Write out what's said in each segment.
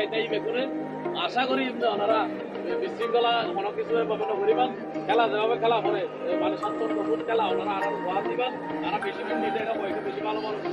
চাইতেই বেগুনে আশা করি ওনারা বিশৃঙ্খলা কোনো কিছু করিবেন খেলা যেভাবে খেলা করে মানে সত্তর নতুন খেলা ওনারা আরো ওয়াজ দিবেন তারা বেশি দিন নিতে বয়সে বেশি ভালো ভালো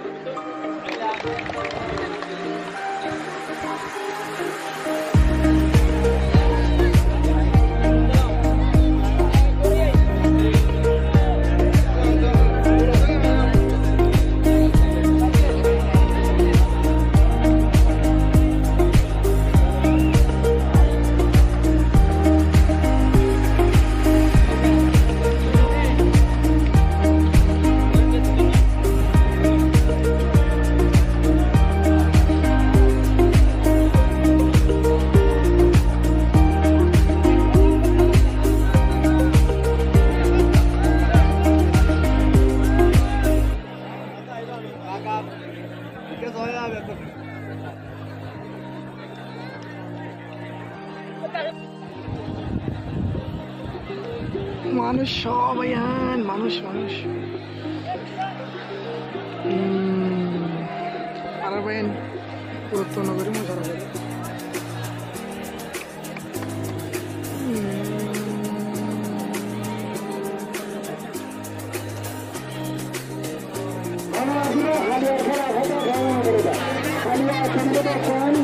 মানুষ সবাই মানুষ মানুষ আর বাইন পুরাতন নগরী মজা লাগে খেলা